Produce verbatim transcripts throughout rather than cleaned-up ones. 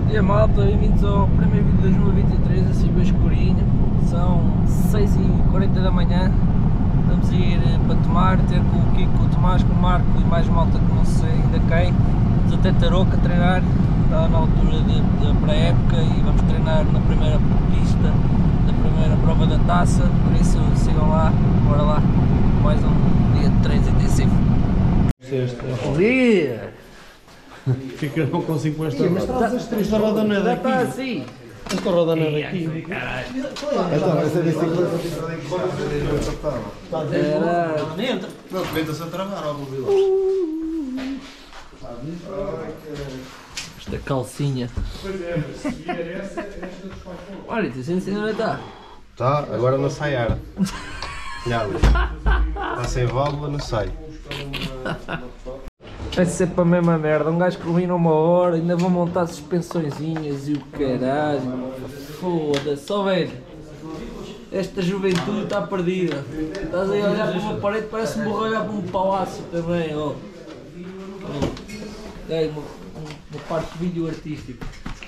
E a malta, bem-vindos ao primeiro vídeo de dois mil e vinte e três, assim bem escurinho. São seis e quarenta da manhã. Vamos ir para tomar, ter com o Kiko, com o Tomás, com o Marco e mais malta que não sei ainda quem. Vamos até Tarouca a treinar, está na altura da pré-época e vamos treinar na primeira pista da primeira prova da taça, por isso sigam lá, bora lá, mais um dia de treinos intensivo. Bom dia! Que que eu não consigo com esta mas roda? Esta roda não é Já daqui. está assim! Esta roda não é daqui. Então, essa é bicicleta Era... não, tenta-se a travar ao mobil. Esta calcinha. Olha, isso assim não está. Tá, agora não sai ar. Está sem válvula, não sai. É sempre a mesma merda, um gajo que combina uma hora, ainda vão montar suspensõezinhas e o caralho. Foda-se, só velho. Esta juventude está perdida. Estás aí a olhar para uma parede, parece-me vou olhar para um palácio também, ó. Oh. É uma, uma parte de vídeo artístico.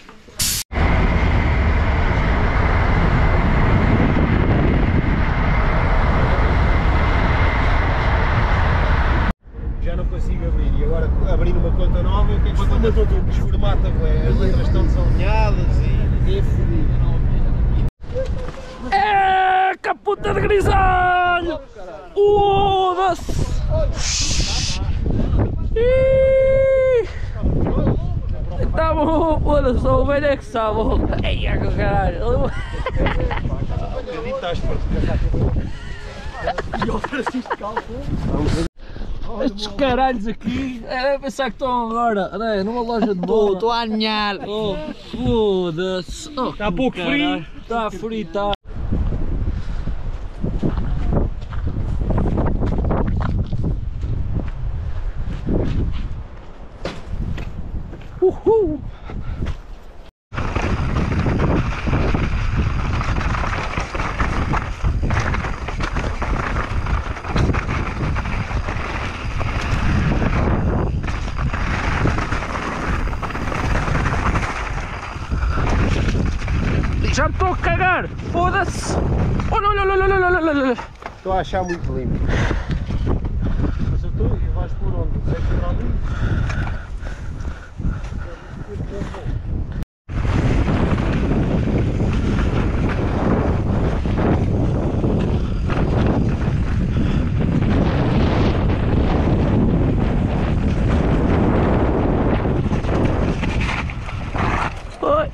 Já não consigo abrir e agora abrir uma conta nova, o que é que se forma todo? Desformata, as letras estão desalinhadas e é fodido. É, caputa de grisalho! Foda-se! Tá bom, foda-se, só o velho é que sabe. Ei, é que caralho! Acreditaste, pô? E o Francisco Calco? Estes caralhos aqui, é pensar que estão agora, né, numa loja de bola. Estou a aninhar. Oh, foda-se! Oh, Está pouco frio. Está frio, está. Uhul! Já me estou a cagar! Foda-se! Olha, olha, olha, olha, olha, olha, olha! Estou a achar muito limpo. Mas eu estou e vais por onde? Sei que por ali. Oi!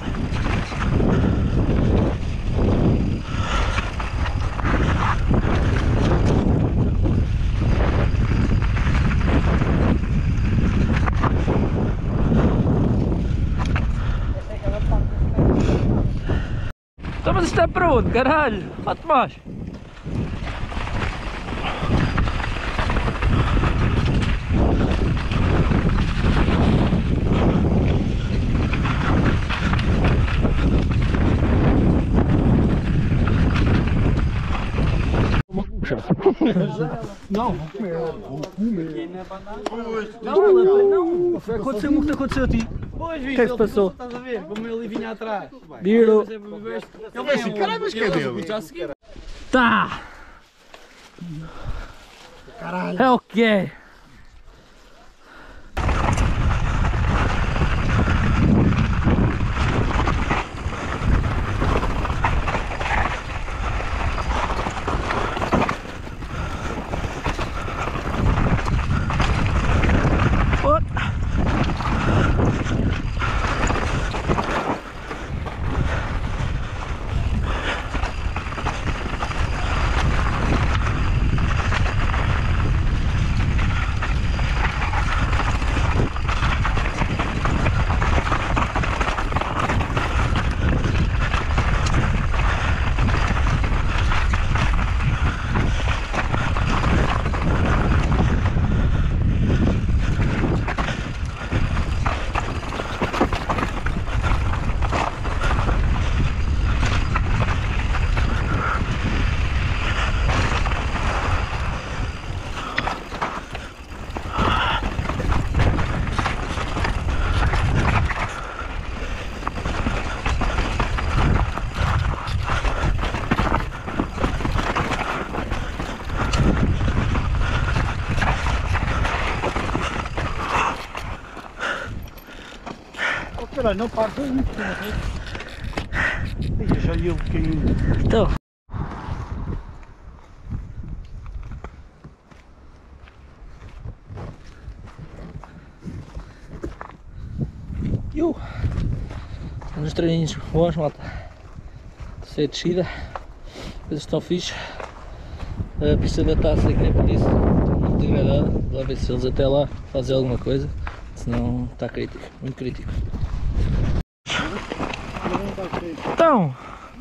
Então, mas isto é para onde, caralho? Ó, Tomás! Não, vou comer. Vou comer. Não, não, aconteceu o que aconteceu a ti. Pois, O que é que se passou? Estás a ver? Como ele vinha atrás. Viro. Ele vai assim, caralho, mas cadê ele? Tá! É o que é? Caralho, não parto muito. Ih, já ia um bocadinho. Então. Eu. Uns treininhos bons, malta. Terceira descida. Coisas estão fixe. A pista da taça que nem por isso. Muito degradada. Vamos lá ver se eles até lá fazem alguma coisa. Senão está crítico. Muito crítico. Então.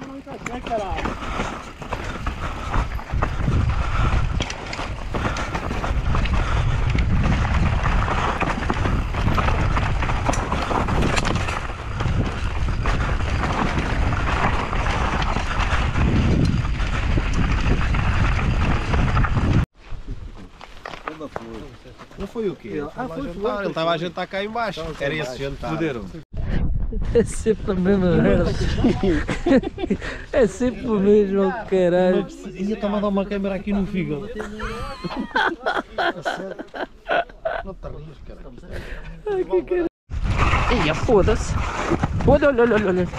Não foi o quê? Ah, foi, foi, ele estava a jantar cá em baixo. Era esse jantar. Fuderam. É sempre a mesma merda. É sempre o mesmo, caralho. Ia estar a mandar uma câmera aqui no fígado. Não te rias, caralho. Ai, que caralho. Ia, foda-se. Olha, olha, olha, olha.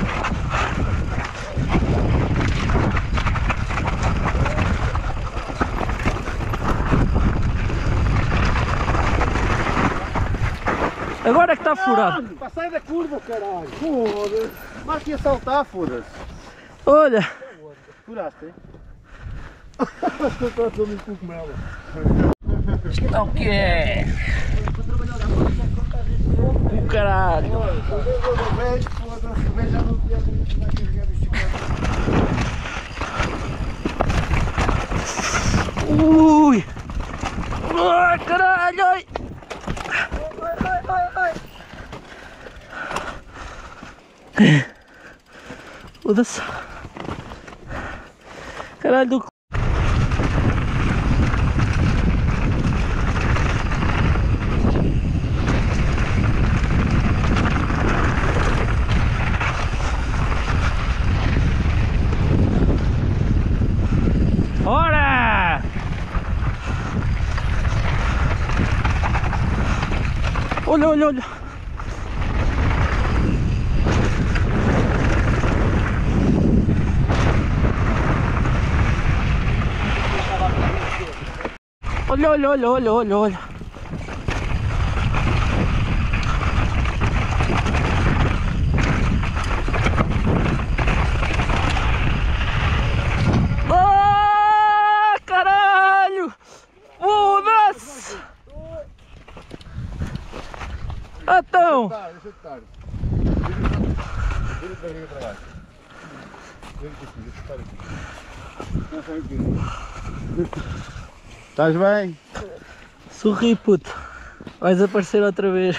Agora é que está furado. Pá, sai da curva, caralho. Foda-se. Mas que ia saltar, foda-se. Olha. Furaste, hein? Mas que eu estou a comer cogumelo. Está o que é? O caralho. Ui. Ai, caralho. Ai. Foda-se. Caralho do c... Ora! Olha, olha, olha. Olha, olha, olha, olha, olha, olha. Ah, caralho! Foda-se! Então! Deixa eu estar. Vira para vir para baixo. Vira para aqui, deixa eu estar aqui. Estás bem? Sorri, puto. Vais aparecer outra vez.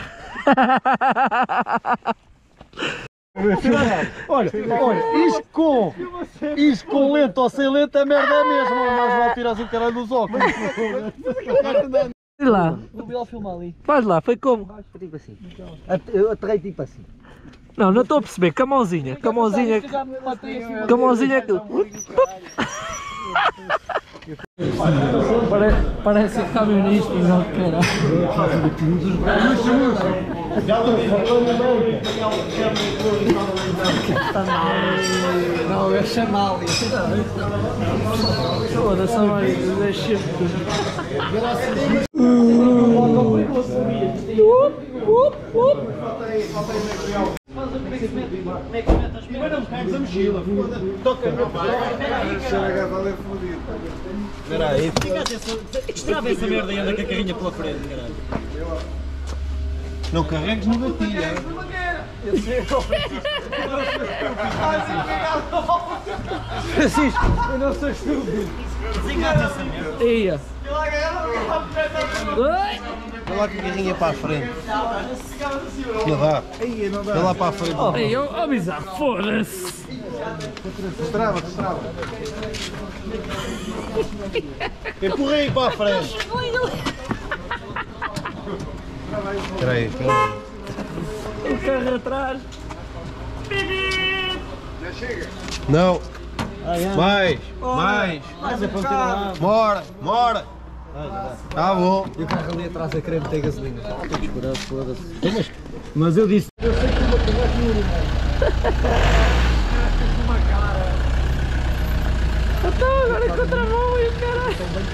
Olha, olha, isto com, isto com lente ou sem lente, a merda é mesmo, mas vale tirar o caralho dos óculos. Vai lá, O Bilal filma ali. faz lá, foi como? Tipo assim. Eu aterrei tipo assim. Não, não estou a perceber, com a mãozinha, com a mãozinha, com a mãozinha que... Pare, parece camionista e não caralho. Não, é chamá-lo. Foda-se, Maria, deixa. Mas não pegues a mochila, toca meu pai. Espera aí. Destrava essa merda e anda com a carrinha pela frente, caralho. Não carregues no gatilho. Francisco, eu não sou estúpido. Desengata essa merda. Ia. Vai lá com a carrinha para a frente. Não dá. Vai lá para a frente. Ei, ó bizarro, foda-se. Destrava, destrava. Empurrei para a frente. Espera aí, espera aí. O carro atrás. Já chega? Não. Mais, mais. Mora, mora. Tá bom. E o carro ali atrás a querer meter gasolina. Tem que esperar, foda-se. Mas eu disse. Eu sei que uma Uma cara. Então agora encontra a mão e o caralho.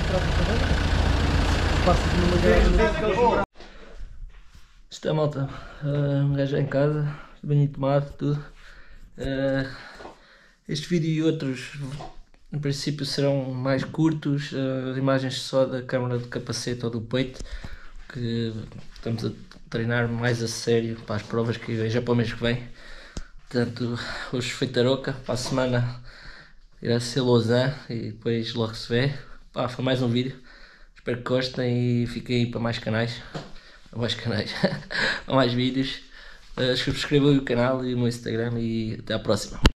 Isto é, malta, uh, um gajo já em casa, banho tomado, tudo. Uh, este vídeo e outros, em princípio, serão mais curtos, uh, imagens só da câmara de capacete ou do peito, que estamos a treinar mais a sério para as provas que vêm já para o mês que vem. Portanto, hoje foi Tarouca, para a semana irá ser Lausanne e depois logo se vê. Pá, foi mais um vídeo, espero que gostem e fiquem aí para mais canais. mais canais, mais vídeos. Uh, subscrevam o canal e o meu Instagram e até à próxima.